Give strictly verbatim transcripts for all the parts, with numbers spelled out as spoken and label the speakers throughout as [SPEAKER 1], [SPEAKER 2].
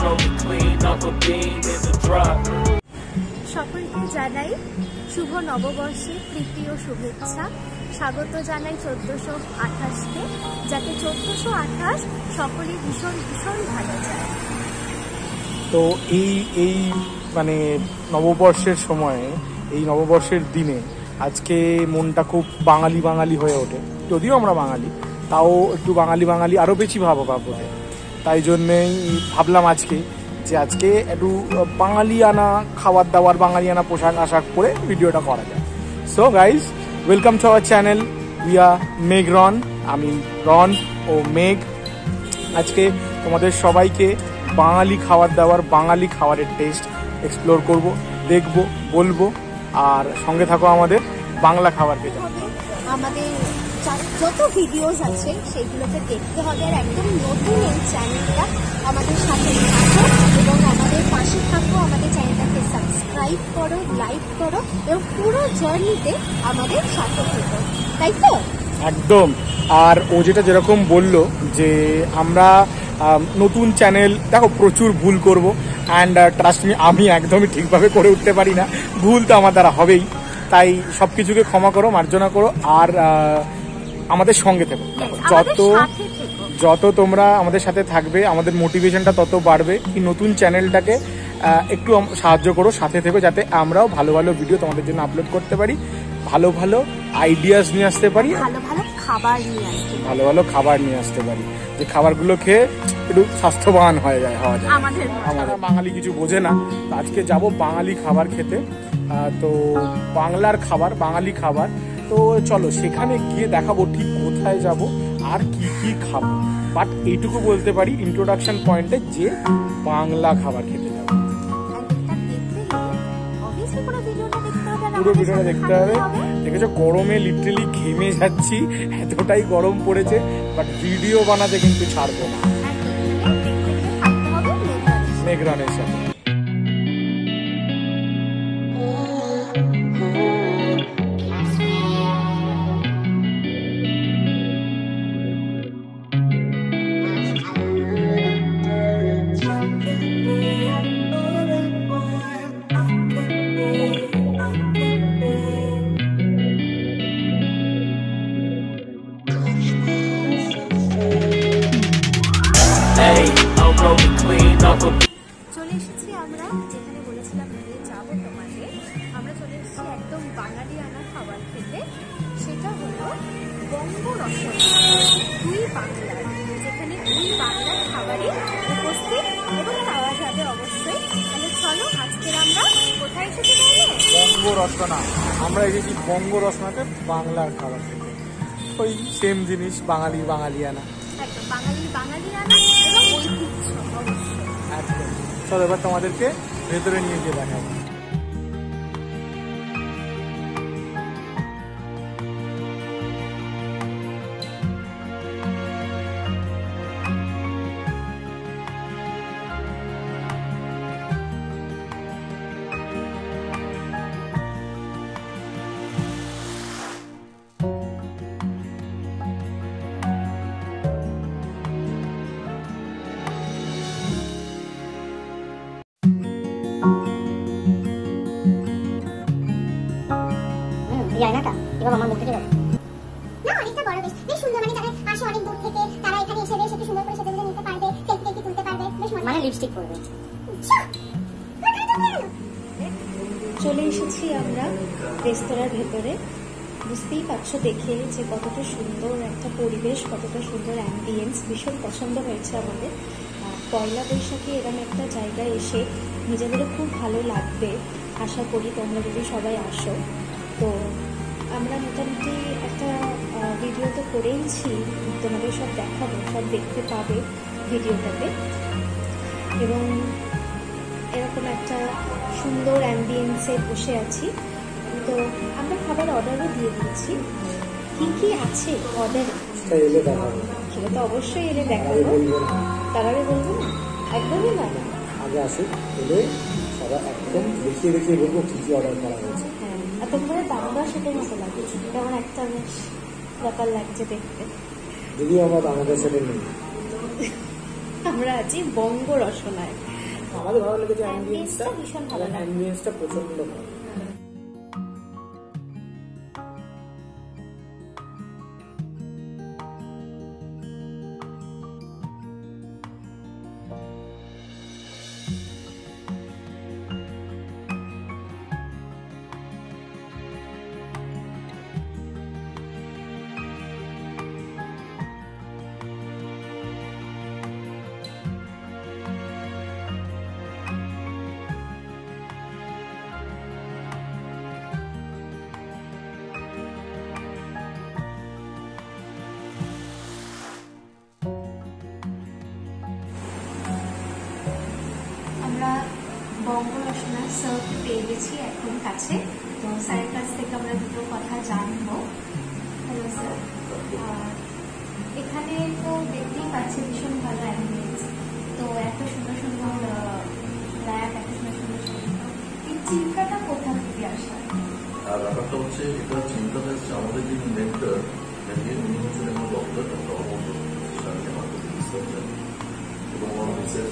[SPEAKER 1] সকলকে জানাই শুভ নববর্ষের প্রীতি ও শুভেচ্ছা। স্বাগত জানাই চোদ্দশো আঠাশকে, যাতে চোদ্দশো আঠাশ সকলে ভীষণ ভীষণ ভালো যায়।
[SPEAKER 2] তো এই এই মানে নববর্ষের সময়ে, এই নববর্ষের দিনে আজকে মনটা খুব বাঙালি বাঙালি হয়ে ওঠে। যদিও আমরা বাঙালি, তাও একটু বাঙালি বাঙালি আরও বেশি ভাব ভাব ওঠে। তাই জন্যেই ভাবলাম আজকে যে আজকে একটু বাঙালিয়ানা খাবার দাবার, বাঙালিয়ানা পোশাক আশাক পরে ভিডিওটা করা যায়। So guys, welcome to our channel. We are Megh Ron, আমি রন ও মেঘ। আজকে তোমাদের সবাইকে বাঙালি খাবার দাবার, বাঙালি খাবারের টেস্ট এক্সপ্লোর করব, দেখব, বলবো। আর সঙ্গে থাকো আমাদের বাংলা খাবার পেতে।
[SPEAKER 1] আমাদের যত ভিডিওস আছে সেগুলোকে দেখতে হবে, আর একদম নতুন এই চ্যানেলটা আমাদের সাথে থাকো এবং আমাদের পাশে থাকো। আমাদের চ্যানেলটাকে সাবস্ক্রাইব করো, লাইক করো এবং পুরো জার্নিতে আমাদের সাথে থাকো, তাই তো?
[SPEAKER 2] একদম। আর ও যেটা যেরকম বললো যে আমরা নতুন চ্যানেল, দেখো প্রচুর ভুল করব, অ্যান্ড ট্রাস্ট মি, আমি একদমই ঠিকভাবে করে উঠতে পারি না, ভুল তো আমার দ্বারা হবেই। তাই সব কিছুকে ক্ষমা করো, মার্জনা করো, আর আমাদের সঙ্গে থেকো। যত যত তোমরা আমাদের সাথে থাকবে, আমাদের মোটিভেশনটা তত বাড়বে। এই নতুন চ্যানেলটাকে একটু সাহায্য করো, সাথে থেকো, যাতে আমরাও ভালো ভালো ভিডিও তোমাদের জন্য আপলোড করতে পারি, ভালো ভালো আইডিয়াস নিয়ে আসতে পারি,
[SPEAKER 1] ভালো ভালো খাবার নিয়ে আসতে
[SPEAKER 2] ভালো ভালো খাবার নিয়ে আসতে পারি, যে খাবারগুলো খেয়ে একটু স্বাস্থ্যবান হয়ে যায় হওয়া যায়। আমাদের বাঙালি কিছু বোঝে না। আজকে যাব বাঙালি খাবার খেতে। তো বাংলার খাবার, বাঙালি খাবার। তো চলো সেখানে গিয়ে দেখাবো ঠিক কোথায় যাব আর কি কি খাবো। বাট এইটুকু বলতে পারি ইন্ট্রোডাকশন পয়েন্টে, যে বাংলা খাবার খেতে যাবো। পুরো ভিডিওটা দেখতে হবে। দেখেছো, গরমে লিটারেলি ঘেমে যাচ্ছি, এতটাই গরম পড়েছে। বাট ভিডিও বানাতে কিন্তু ছাড়বো না মেঘরনের সাথে।
[SPEAKER 1] চলে এসেছি আমরা যেখানে বলেছিলাম নিয়ে যাবো তোমাদের। আমরা চলে এসেছি একদম বাঙালিয়ানা খাবার খেতে। সেটা হলো বঙ্গ রসমালাই, দুই বাংলার, যেখানে দুই বাংলার খাবারই উপস্থিত এবং পাওয়া যাবে অবশ্যই। তাহলে চলো আজকের আমরা কোথায় এসেছি বলো?
[SPEAKER 2] বঙ্গ রসনা। আমরা এসেছি বঙ্গ রসনাতে বাংলার খাবার খেতে। ওই সেম জিনিস, বাঙালি বাঙালিয়ানা,
[SPEAKER 1] একদম বাঙালি বাঙালিয়ানা এবং ঐতিহ্য অবশ্যই।
[SPEAKER 2] একদম। চলো এবার তোমাদেরকে ভেতরে নিয়ে গিয়ে দেখাবো।
[SPEAKER 3] এই আয়নাটা এবার আমার মুখ থেকে যাবে না, অনেকটা বড়, বেশ বেশ সুন্দর। মানে যারা আসে অনেক দূর থেকে, তারা এখানে এসে বেশ একটু সুন্দর করে সেজে নিতে পারবে, সেলফি টেলফি তুলতে পারবে, বেশ মজা। মানে লিপস্টিক পরবে।
[SPEAKER 1] চলে এসেছি আমরা রেস্তোরাঁর ভেতরে। বুঝতেই পারছো দেখে যে কতটা সুন্দর একটা পরিবেশ, কতটা সুন্দর অ্যাম্বিয়েন্স। ভীষণ পছন্দ হয়েছে আমাদের। পয়লা বৈশাখে এরকম একটা জায়গায় এসে নিজেদেরও খুব ভালো লাগবে। আশা করি তোমরা যদি সবাই আসো। তো আমরা মোটামুটি একটা ভিডিও তো করেইছি, তোমাদের সব দেখাবো, সব দেখতে পাবে ভিডিওটাতে। এবং এরকম একটা সুন্দর অ্যাম্বিয়েন্সে বসে আছি। তো আমরা খাবার অর্ডারও দিয়ে দিয়েছি। কি কি আছে অর্ডারে সেটা তো অবশ্যই এলে দেখাবো। তার আগে বলবো না, একদমই না,
[SPEAKER 2] আগে আসি এলে সবাই একদম দেখিয়ে দেখিয়ে বলবো কি কি অর্ডার করা হয়েছে।
[SPEAKER 1] হ্যাঁ, আর তোমাদের দামটা সেটার মতো লাগছে, কেমন একটা বেশ ব্যাপার লাগছে দেখতে।
[SPEAKER 2] যদিও আমরা আমাদের সাথে নেই,
[SPEAKER 1] আমরা আছি বঙ্গ রসনায়।
[SPEAKER 2] আমাদের ভালো লেগেছে অ্যাম্বিয়েন্সটা,
[SPEAKER 1] Ambience-টা ভীষণ ভালো লাগে।
[SPEAKER 2] অ্যাম্বিয়েন্সটা প্রচন্ড ভালো।
[SPEAKER 1] আমরা বঙ্গ রসনা সার্ভ পেয়ে গেছি এখন কাছে, তো স্যারের কাছ থেকে আমরা দুটো কথা জানবো। হ্যালো স্যার, এখানে তো দেখতেই পাচ্ছি ভীষণ ভালো অ্যাম্বিয়েন্স, তো এত সুন্দর সুন্দর ল্যাব, এত সুন্দর সুন্দর ছবি, এই চিন্তাটা কোথা থেকে আসা?
[SPEAKER 4] আর ব্যাপারটা হচ্ছে এটা চিন্তাটা হচ্ছে আমাদের যিনি মেন্টর, উনি হচ্ছেন এখন ডক্টর ডক্টর অমর রিসার্চার এবং আমার মিসেস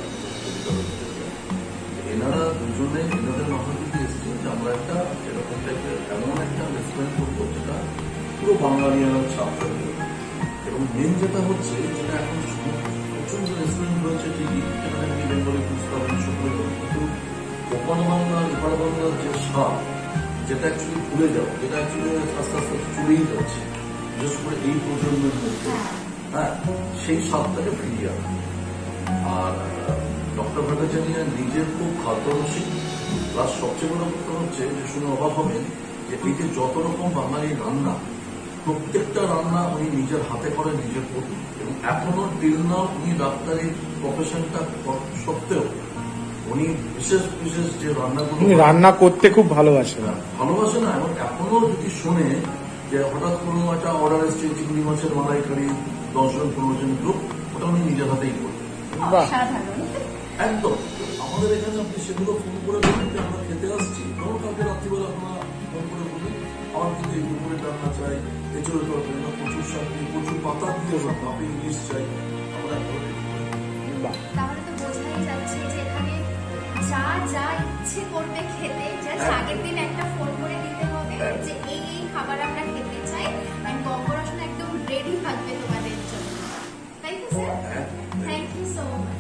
[SPEAKER 4] এনারা দুজনে এনাদের মাথা থেকে এসছে যে আমরা একটা এরকম টাইপের এমন একটা রেস্টুরেন্ট করবো যেটা পুরো বাঙালিয়ানার ছাপ থাকবে। এবং মেন যেটা হচ্ছে যেটা এখন প্রচন্ড রেস্টুরেন্ট রয়েছে ঠিকই, যেখানে আপনি বেঙ্গলি ফুড পাবেন সকলে, কিন্তু ওপার বাংলার এপার বাংলার যে স্বাদ, যেটা অ্যাকচুয়ালি ভুলে যাও, যেটা অ্যাকচুয়ালি আস্তে আস্তে চলেই যাচ্ছে বিশেষ করে এই প্রজন্মের মধ্যে, হ্যাঁ, সেই স্বাদটাকে ফিরিয়ে আনা। আর ডক্টর ভট্টাচার্য নিজের খুব খাদ্যরসিক, প্লাস সবচেয়ে বড় কথা হচ্ছে যে শুনে অবাক হবেন যে এই যে যত রকম বাঙালি রান্না, প্রত্যেকটা রান্না উনি নিজের হাতে করে, নিজের প্রতি, এবং এখনো টিল নাও উনি ডাক্তারি প্রফেশনটা সত্ত্বেও উনি বিশেষ বিশেষ যে রান্নাগুলো
[SPEAKER 2] রান্না করতে খুব ভালোবাসে,
[SPEAKER 4] ভালোবাসে না, এবং এখনো যদি শোনে যে হঠাৎ কোনো একটা অর্ডার এসছে চিংড়ি মাছের মালাইকারি দশজন পনেরো জন গ্রুপ, ওটা উনি নিজের হাতেই করবেন একদম। আমাদের এখানে আপনি সেগুলো ফোন করে বলবেন যে আমরা খেতে আসছি, ধরুন কালকে রাত্রিবেলা আপনারা ফোন করে বলবেন আমার কিন্তু এই দুপুরের রান্না চাই, এঁচড়ের তরকারি না, প্রচুর শাক দিয়ে প্রচুর পাতা দিয়ে আপনি ইলিশ চাই, আমরা
[SPEAKER 1] তাহলে তো বোঝাই যাচ্ছে যে এখানে যা যা ইচ্ছে করবে খেতে, জাস্ট আগের দিন একটা ফোন করে দিতে হবে যে এই এই খাবার আমরা খেতে চাই, আর বঙ্গ রসনা একদম রেডি থাকবে তোমাদের জন্য, তাই তো sir? Thank you so much.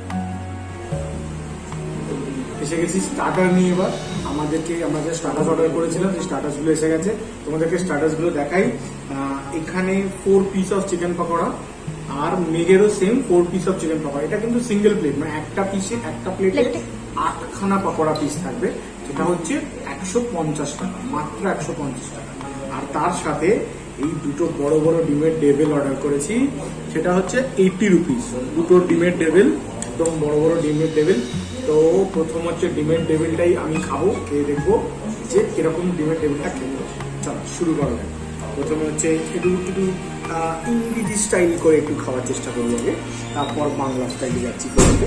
[SPEAKER 2] এসে গেছি স্টার্টার নিয়ে। এবার আমাদেরকে আমরা যে স্টার্টাস অর্ডার করেছিলাম সেই স্টার্টাস গুলো এসে গেছে, তোমাদেরকে স্টার্টাস গুলো দেখাই। এখানে four piece of chicken pakora, আর মেঘেরও same four piece of chicken pakora. এটা কিন্তু সিঙ্গেল প্লেট, মানে একটা পিসে একটা প্লেটে আটখানা পকোড়া পিস থাকবে, যেটা হচ্ছে একশো পঞ্চাশ টাকা, মাত্র একশো পঞ্চাশ টাকা। আর তার সাথে এই দুটো বড় বড় ডিমের ডেভিল অর্ডার করেছি, সেটা হচ্ছে এইটি রুপিস। দুটো ডিমের ডেভিল, একদম বড় বড় ডিমের ডেভিল। তো প্রথম হচ্ছে ডিমের টেবিলটাই আমি খাবো, খেয়ে দেখবো যে কিরকম ডিমের টেবিলটা খেতে। চলো শুরু করা যাক। প্রথমে হচ্ছে একটু একটু ইংরেজি স্টাইল করে একটু খাওয়ার চেষ্টা করবো আগে, তারপর বাংলা স্টাইলে যাচ্ছি করতে।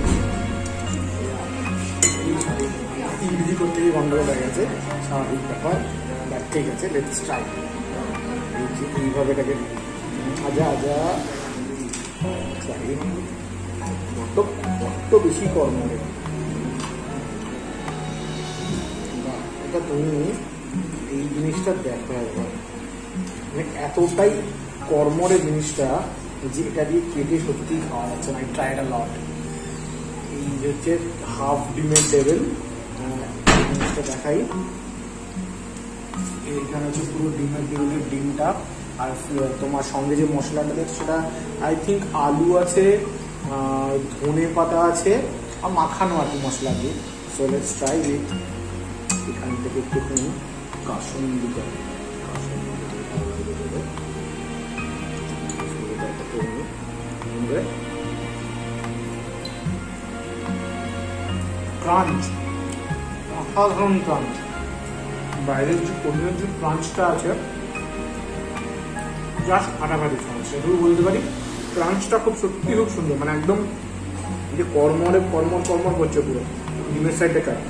[SPEAKER 2] ইংরেজি করতে গিয়ে গন্ডগোল হয়ে গেছে, স্বাভাবিক ব্যাপার। ঠিক আছে, লেটস ট্রাই। এইভাবে এটাকে আজা আজা বড্ড বড্ড বেশি কর্ম। এটা তুমি এই জিনিসটা দেখো একবার, মানে এতটাই কর্মরে জিনিসটা যে এটা দিয়ে কেটে সত্যি খাওয়া যাচ্ছে না। ট্রাই এটা লট। এই হচ্ছে হাফ ডিমের টেবিল, জিনিসটা দেখাই। এখানে হচ্ছে পুরো ডিমের টেবিলের ডিমটা, আর তোমার সঙ্গে যে মশলাটা দেখছো সেটা আই থিঙ্ক আলু আছে, ধনে পাতা আছে, আর মাখানো আর কি মশলা দিয়ে। সো লেটস ট্রাই উইথ এখান থেকে একটুখানি কাসুন্দি করে ক্রাঞ্চ, অসাধারণ ক্রাঞ্চ। বাইরের যে পনিরের যে ক্রাঞ্চটা আছে জাস্ট ফাটাফাটি ক্রাঞ্চ, এটুকু বলতে পারি। ক্রাঞ্চটা খুব সত্যি খুব সুন্দর, মানে একদম যে কর্মরে কর্মর কর্মর করছে পুরো ডিমের সাইডে কাট।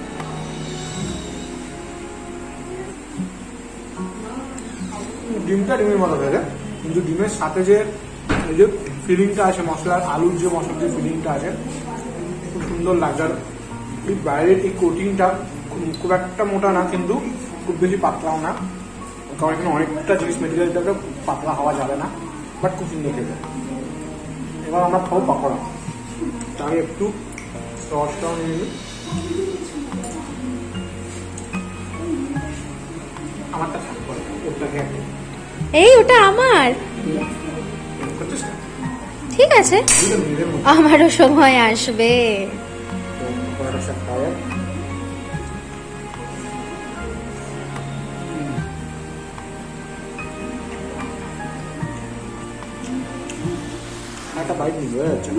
[SPEAKER 2] ডিমটা ডিমের মতো থাকে, কিন্তু ডিমের সাথে যে এই যে ফিলিংটা আছে, মশলার আলুর যে মশলার যে ফিলিংটা আছে খুব সুন্দর লাগছে। আর এই বাইরের এই কোটিংটা খুব একটা মোটা না, কিন্তু খুব বেশি পাতলাও না, কারণ এখানে অনেকটা জিনিস মেটেরিয়ালটাকে পাতলা হওয়া যাবে না, বাট খুব সুন্দর খেতে। এবার আমরা খাবো পাকোড়া। আমি একটু সসটাও নিয়ে নিই। আমারটা ছাড় করে ওটাকে
[SPEAKER 1] এই ওটা আমার,
[SPEAKER 2] করছিস না?
[SPEAKER 1] ঠিক আছে,
[SPEAKER 2] নিজের মতো
[SPEAKER 1] আমারও সময় আসবে।
[SPEAKER 2] পাকোড়াটা সব খাওয়া একটা বাইক নিয়ে হয়ে যাচ্ছে।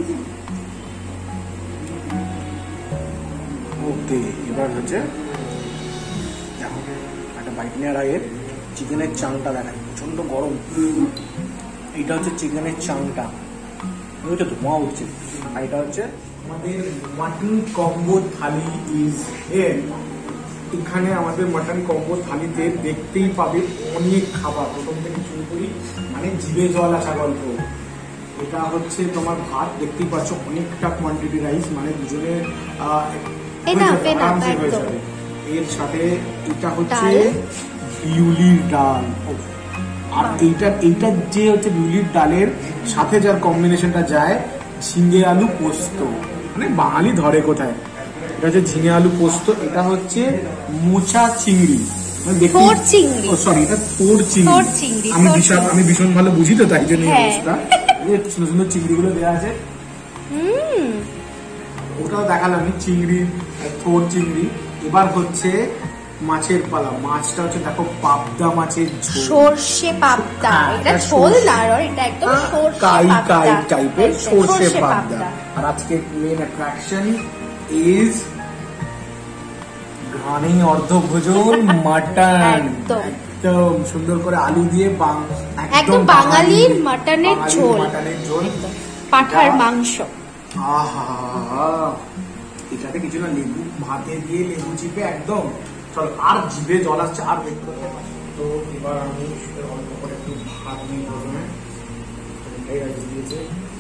[SPEAKER 2] ওকে, এবার হচ্ছে দেখো একটা বাইক নেওয়ার আগে চিকেনের চাংটা দেখায়, প্রচন্ড গরম। এইটা হচ্ছে চিকেনের চাংটা, ওইটা ধোঁয়া উঠছে। আর এটা হচ্ছে আমাদের mutton combo thali is here. এখানে আমাদের মাটন কম্বো থালিতে দেখতেই পাবে অনেক খাবার, প্রথম থেকে শুরু করি, মানে জিভে জল আসা গল্প। এটা হচ্ছে তোমার ভাত, দেখতেই পাচ্ছ অনেকটা কোয়ান্টিটি রাইস, মানে দুজনে আরামসে হয়ে যাবে। এর সাথে এটা হচ্ছে বিউলির ডাল, আর এইটা এইটা যে হচ্ছে বিউলির ডালের সাথে যার কম্বিনেশনটা যায় ঝিঙে আলু পোস্ত, মানে বাঙালি ধরে কোথায়। এটা হচ্ছে ঝিঙে আলু পোস্ত, এটা হচ্ছে মোচা চিংড়ি,
[SPEAKER 1] থোড় চিংড়ি,
[SPEAKER 2] ও সরি এটা থোড় চিংড়ি। আমি ভীষণ আমি ভীষণ ভালো বুঝি তো, তাই জন্য এই অবস্থা। সুন্দর সুন্দর চিংড়ি গুলো দেওয়া আছে, ওটাও দেখালাম চিংড়ি, থোড় চিংড়ি। এবার হচ্ছে মাছের পালা, মাছটা হচ্ছে দেখো পাবদা মাছের ঝোল,
[SPEAKER 1] সর্ষে পাবদা, এটা ঝোল না, এটা একদম
[SPEAKER 2] কাই কাই টাইপের সর্ষে পাবদা। আর আজকে মেন অ্যাট্রাকশন ইজ ঘানি অর্ধভোজন মাটন, একদম সুন্দর করে আলু দিয়ে,
[SPEAKER 1] একদম বাঙালির মাটনের ঝোল,
[SPEAKER 2] মাটনের ঝোল,
[SPEAKER 1] পাঠার মাংস।
[SPEAKER 2] আহা, এটাতে কিছু না, লেবু ভাতে দিয়ে লেবু চিপে একদম চল, আর জিভে জল আসছে আর দেখতে। তো এবার আমি অল্প করে একটু ভাত নিই প্রথমে, দিয়েছে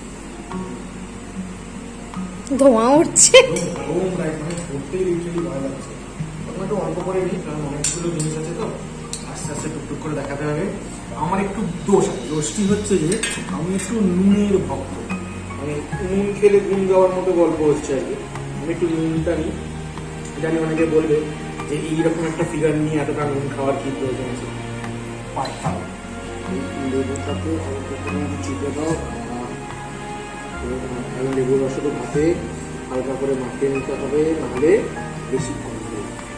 [SPEAKER 1] ধোঁয়া উঠছে,
[SPEAKER 2] গরম রাইস, মানে করতেই লিটারালি ভয় লাগছে। প্রথমে একটু অল্প করে নিই, কারণ অনেকগুলো জিনিস আছে তো আস্তে আস্তে টুকটুক করে দেখাতে হবে। আমার একটু দোষ আছে, দোষটি হচ্ছে যে আমি একটু নুনের ভক্ত, মানে নুন খেলে গুণ যাওয়ার মতো গল্প হচ্ছে আর কি। আমি একটু নুনটা নিই, জানি অনেকে বলবে যে এইরকম একটা ফিগার নিয়ে এতটা নুন খাওয়ার কি প্রয়োজন আছে। পাঠাও লেবুটাকে অল্প করে চিপে দাও, লেবুর রসটা ভাতে হালকা করে মাখিয়ে নিতে হবে, নাহলে বেশি কমবে।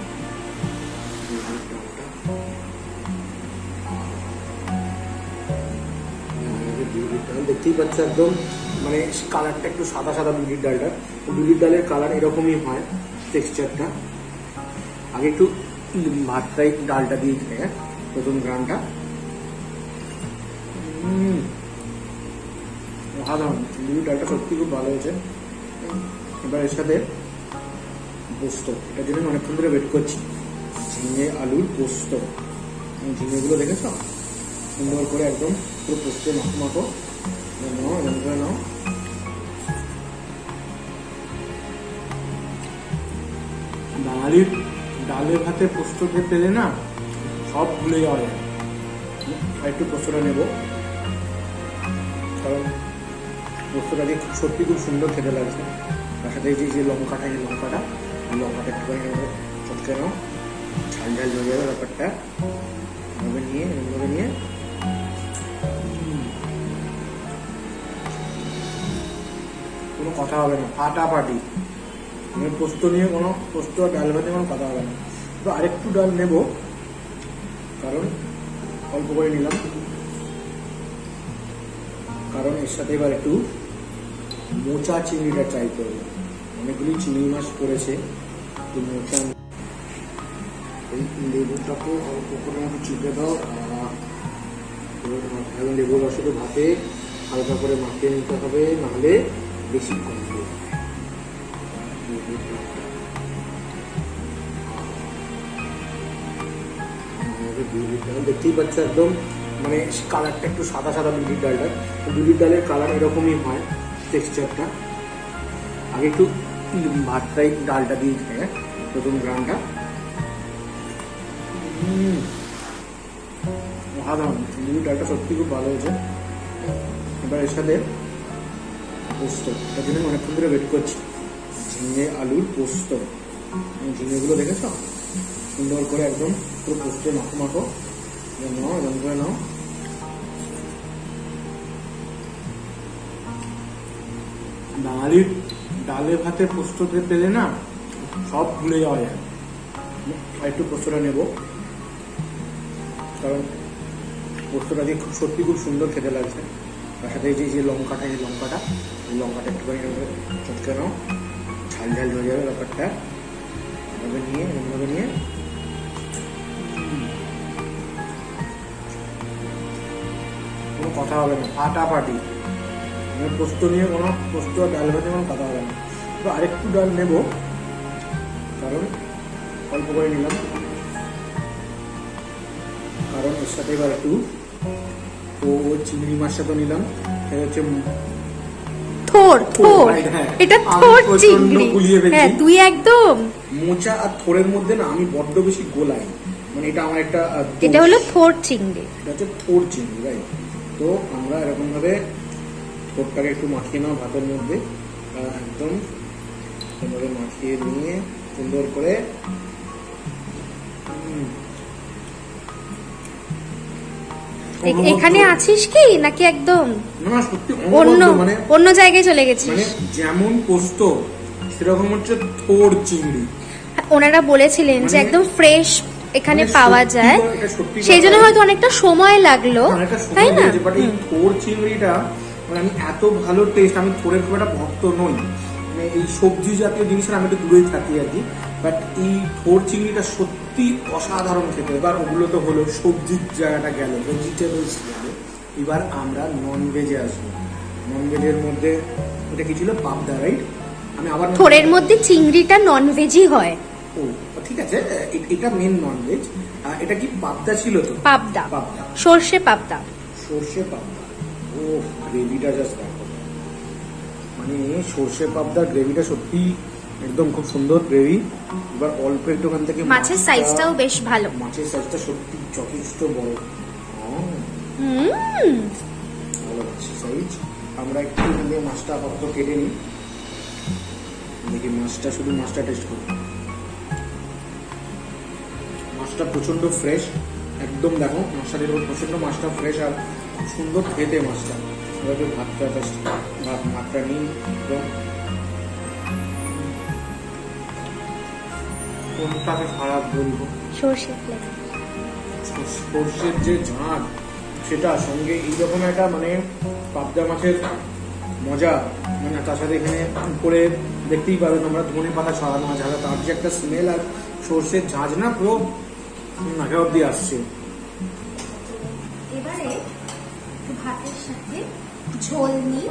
[SPEAKER 2] দেখতেই পাচ্ছ একদম, মানে কালারটা একটু সাদা সাদা বিউলির ডালটা, বিউলির ডালের কালার এরকমই হয় টেক্সচারটা। আগে একটু ভাতটাই ডালটা দিয়ে খেয়ে প্রথম গ্রামটা অসাধারণ, বিউলির ডালটা সত্যি খুব ভালো হয়েছে। এবার এর সাথে পোস্ত, এটার জন্য অনেকক্ষণ ধরে ওয়েট করছি, ঝিঙে আলুর পোস্ত। ঝিঙেগুলো দেখেছ সুন্দর করে একদম পুরো পোস্তে মাখো মাখো নাও, এরকম করে নাও। বাঙালির ডালের ভাতে পোস্ত পেলে না সব ভুলে যাওয়া যায়। একটু পোস্তটা নেব, কারণ পোস্তটাকে সত্যি খুব সুন্দর খেতে লাগছে। তার সাথে এই যে লঙ্কাটা, এই লঙ্কাটা লঙ্কাটা একটুখানি চটকে নাও, ঝাল ঝাল হয়ে যাবে ব্যাপারটা। এভাবে নিয়ে এভাবে নিয়ে কোনো কথা হবে না, ফাটাফাটি। আমি পোস্ত নিয়ে কোনো পোস্ত আর ডাল ভাতে কোনো কথা হবে না। তো আরেকটু ডাল নেব, কারণ অল্প করে নিলাম, কারণ এর সাথে এবার একটু মোচা চিংড়িটা ট্রাই করবো। অনেকগুলি চিংড়ি মাছ পড়েছে, তো মোচা এই লেবুটাকে অল্প করে একটু চিপে দাও, লেবুর রসটা ভাতে হালকা করে মাখিয়ে নিতে হবে, নাহলে বেশি কমবে। বিউলির ডাল দেখতেই পাচ্ছ একদম, মানে কালারটা একটু সাদা সাদা বিউলির ডালটা, বিউলির ডালের কালার এরকমই হয় টেক্সচারটা। আগে একটু ভাতটাই ডালটা দিয়ে খেয়ে প্রথম গ্রামটা অসাধারণ। চিংড়ি ডালটা সত্যি খুব ভালো হয়েছে। এবার এর সাথে পোস্ত, এটার জন্য অনেকক্ষণ ধরে ওয়েট করছি। ঝিঙে আলুর পোস্ত, ঝিঙেগুলো দেখেছ সুন্দর করে একদম পুরো পোস্তে মাখো মাখো নাও, এরকম করে নাও। বাঙালির ডালে ভাতে পোস্ততে পেলে না সব ভুলে যাওয়া যায়। আর একটু পোস্তটা নেব, কারণ পোস্তটা দিয়ে খুব সত্যি খুব সুন্দর খেতে লাগছে। তার সাথে এই যে লঙ্কাটা, এই লঙ্কাটা এই লঙ্কাটা একটুখানি চটকে নাও, ঝাল ঝাল হয়ে যাবে ব্যাপারটা। এভাবে নিয়ে এভাবে নিয়ে কোনো কথা হবে না, ফাটাফাটি। পোস্ত নিয়ে কোনো পোস্ত ডাল ভাতে কোনো কথা হবে না। তো আরেকটু ডাল নেব, কারণ অল্প করে নিলাম, কারণ এর সাথে এবার একটু ও চিংড়ি মাছটা তো নিলাম, এটা হচ্ছে
[SPEAKER 1] থোর থোর, এটা থোর চিংড়ি। হ্যাঁ তুই একদম
[SPEAKER 2] মোচা আর থোরের মধ্যে না আমি বড্ড বেশি গোলাই, মানে এটা আমার একটা,
[SPEAKER 1] এটা হলো থোর চিংড়ি,
[SPEAKER 2] এটা হচ্ছে থোর চিংড়ি, রাইট। তো আমরা এরকম ভাবে থোরটাকে একটু মাখিয়ে নাও ভাতের মধ্যে, একদম সুন্দর মাখিয়ে নিয়ে সুন্দর করে
[SPEAKER 1] এখানে আছিস কি নাকি একদম
[SPEAKER 2] না সত্যি
[SPEAKER 1] অন্য
[SPEAKER 2] মানে
[SPEAKER 1] অন্য জায়গায় চলে গেছিস?
[SPEAKER 2] মানে যেমন পোস্ত সেরকম হচ্ছে থোর চিংড়ি।
[SPEAKER 1] ওনারা বলেছিলেন যে একদম ফ্রেশ এখানে
[SPEAKER 2] মানে
[SPEAKER 1] পাওয়া যায়, সেই জন্য হয়তো অনেকটা সময় লাগলো, তাই না?
[SPEAKER 2] বাট এই থোর চিংড়িটা মানে আমি এত ভালো টেস্ট, আমি থোরের খুব একটা ভক্ত নই, মানে এই সবজি জাতীয় জিনিসের আমি একটু দূরেই থাকি আর কি। বাট এই থোর চিংড়িটা সত্যি অসাধারণ খেতে। এবার ওগুলো তো হলো সবজির জায়গাটা গেল, ভেজিটেবলস গেল। এবার আমরা নন ভেজে আসবো। নন ভেজের মধ্যে এটা কি ছিল? পাবদা, রাইট? আমি আবার
[SPEAKER 1] থোরের মধ্যে চিংড়িটা নন ভেজই হয়।
[SPEAKER 2] ও ঠিক আছে, এটা মেন নন ভেজ। এটা কি পাবদা ছিল? তো
[SPEAKER 1] পাবদা,
[SPEAKER 2] পাবদা,
[SPEAKER 1] সর্ষে পাবদা,
[SPEAKER 2] সর্ষে পাবদা। ও গ্রেভিটা জাস্ট দেখো, মানে সর্ষে পাবদার গ্রেভিটা সত্যি একদম খুব সুন্দর গ্রেভি। এবার অল্প একটু ওখান থেকে
[SPEAKER 1] মাছের সাইজটাও বেশ ভালো,
[SPEAKER 2] মাছের সাইজটা সত্যি যথেষ্ট বড়,
[SPEAKER 1] হুম
[SPEAKER 2] ভালো মাছের সাইজ। আমরা একটু এখান থেকে মাছটা আপাতত কেটে নিই, দেখি মাছটা, শুধু মাছটা টেস্ট করি। মাছটা প্রচন্ড ফ্রেশ একদম, দেখো মাছটা প্রচন্ড মাছটা ফ্রেশ আর খুব সুন্দর খেতে মাছটা। এবার ভাতটা জাস্ট ভাত ভাতটা নিই, কোনটাকে খারাপ বলবো,
[SPEAKER 1] সর্ষে
[SPEAKER 2] সর্ষের যে ঝাঁঝ সেটা সঙ্গে এইরকম একটা মানে পাবদা মাছের মজা, মানে তার সাথে এখানে করে দেখতেই পাবে তোমরা ধনে পাতা ছড়ানো আছে, তার যে একটা স্মেল আর সর্ষের ঝাঁঝ না পুরো নাকে অব্দি আসছে।
[SPEAKER 1] এবারে ভাতের সাথে ঝোল নিই,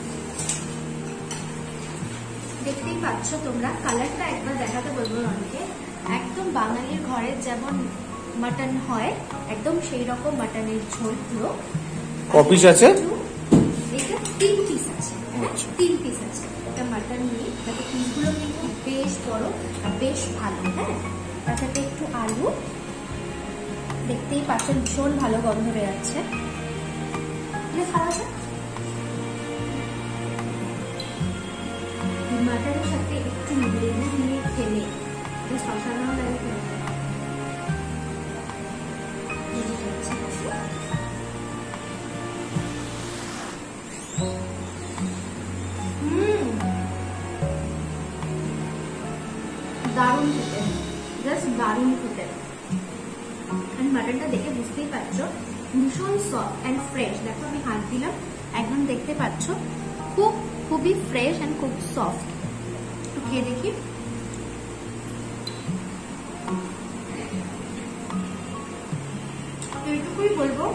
[SPEAKER 1] দেখতেই পাচ্ছ তোমরা, কালারটা একবার দেখাতে বলবো অনেকে, একদম বাঙালির ঘরের যেমন মাটন হয় একদম সেই রকম মাটনের ঝোল পুরো।
[SPEAKER 2] কপিস আছে?
[SPEAKER 1] এটা তিন পিস আছে, তিন পিস আছে। এটা মাটন নিয়ে তাতে পিসগুলো কিন্তু বেশ বড় আর বেশ ভালো। হ্যাঁ, তার সাথে একটু আলু, দেখতেই পাচ্ছ ভীষণ ভালো গন্ধ বেরোচ্ছে। খাওয়া যাক মাটনের সাথে একটু লেবু দিয়ে খেলে অসাধারণ লাগে। দারুণ খেতে, জাস্ট দারুণ খেতে। মাটনটা দেখে বুঝতেই পারছো ভীষণ সফট অ্যান্ড ফ্রেশ। দেখো আমি হাত দিলাম, একদম দেখতে পাচ্ছ খুব খুবই ফ্রেশ অ্যান্ড খুব সফট। একটু খেয়ে দেখি। এইটুকুই বলবো,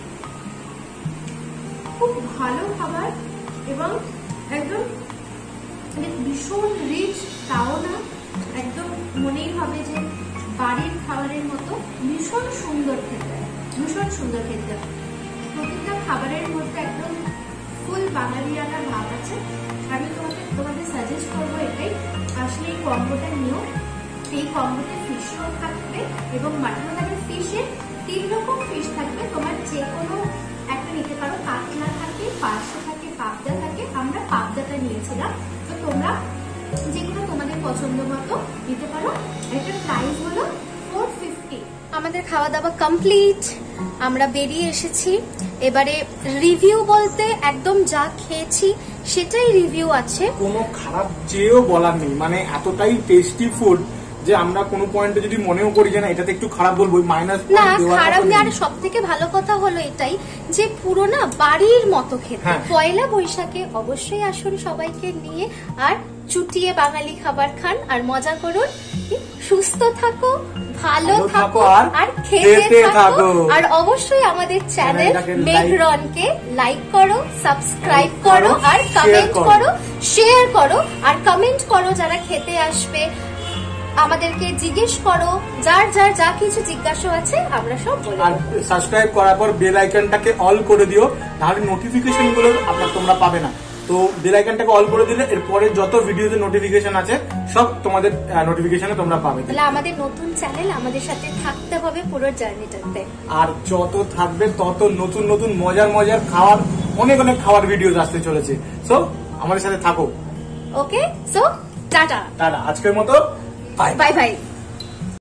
[SPEAKER 1] খুব ভালো খাবার এবং একদম ভীষণ রিচ, তাও না একদম মনেই হবে যে বাড়ির খাবারের মতো। ভীষণ সুন্দর খেতে, ভীষণ সুন্দর খেতে। প্রতিটা খাবারের মধ্যে একদম খুব ফুল বাঙালিয়ানা ভাব আছে। আমি তোমাদের তোমাদের সাজেস্ট করবো এটাই, আসলে এই কম্বোটা নিও। এই কম্বোতে ফিশ রোল থাকবে এবং মাটন থাকবে। ফিশে তিন রকম ফিশ থাকবে, তোমার যে কোনো একটা নিতে পারো। কাতলা থাকে, পার্শে থাকে, পাবদা থাকে। আমরা পাবদাটা নিয়েছিলাম, তো তোমরা যেগুলো তোমাদের পছন্দ মতো নিতে পারো। এটার প্রাইস হলো ফোর ফিফটি। আমাদের খাওয়া দাওয়া কমপ্লিট, আমরা বেরিয়ে এসেছি। এবারে রিভিউ বলতে একদম যা খেয়েছি সেটাই রিভিউ আছে।
[SPEAKER 2] কোনো খারাপ যেও বলার নেই, মানে এতটাই টেস্টি ফুড যে আমরা কোনো পয়েন্টে যদি মনেও করি যে না এটাতে একটু খারাপ বলবো, মাইনাস
[SPEAKER 1] না খারাপ না। আর সব থেকে ভালো কথা হলো এটাই যে পুরো না বাড়ির মতো খেতে।
[SPEAKER 2] হ্যাঁ।
[SPEAKER 1] পয়লা বৈশাখে অবশ্যই আসুন সবাইকে নিয়ে, আর চুটিয়ে বাঙালি খাবার খান আর মজা করুন। সুস্থ থাকো, ভালো থাকো আর খেতে থাকো। আর অবশ্যই আমাদের চ্যানেল মেঘরনকে লাইক করো, সাবস্ক্রাইব করো আর কমেন্ট করো, শেয়ার করো। আর কমেন্ট করো যারা খেতে আসবে, আমাদেরকে জিজ্ঞেস করো, যার যার যা কিছু জিজ্ঞাসা আছে আমরা সব বলবো।
[SPEAKER 2] আর সাবস্ক্রাইব করার পর বেল আইকনটাকে অল করে দিও, তাহলে নোটিফিকেশন গুলো আপনার তোমরা পাবে না। তো বেল আইকনটাকে অল করে দিলে এরপরে যত ভিডিওতে নোটিফিকেশন আছে সব তোমাদের নোটিফিকেশনে তোমরা পাবে।
[SPEAKER 1] তাহলে আমাদের নতুন চ্যানেল, আমাদের সাথে থাকতে হবে পুরো জার্নিটাতে।
[SPEAKER 2] আর যত থাকবে তত নতুন নতুন মজার মজার খাওয়ার, অনেক অনেক খাওয়ার ভিডিও আসতে চলেছে। সো আমাদের সাথে থাকো।
[SPEAKER 1] ওকে, সো টাটা
[SPEAKER 2] টাটা, আজকের মতো বাই
[SPEAKER 1] বাই বাই।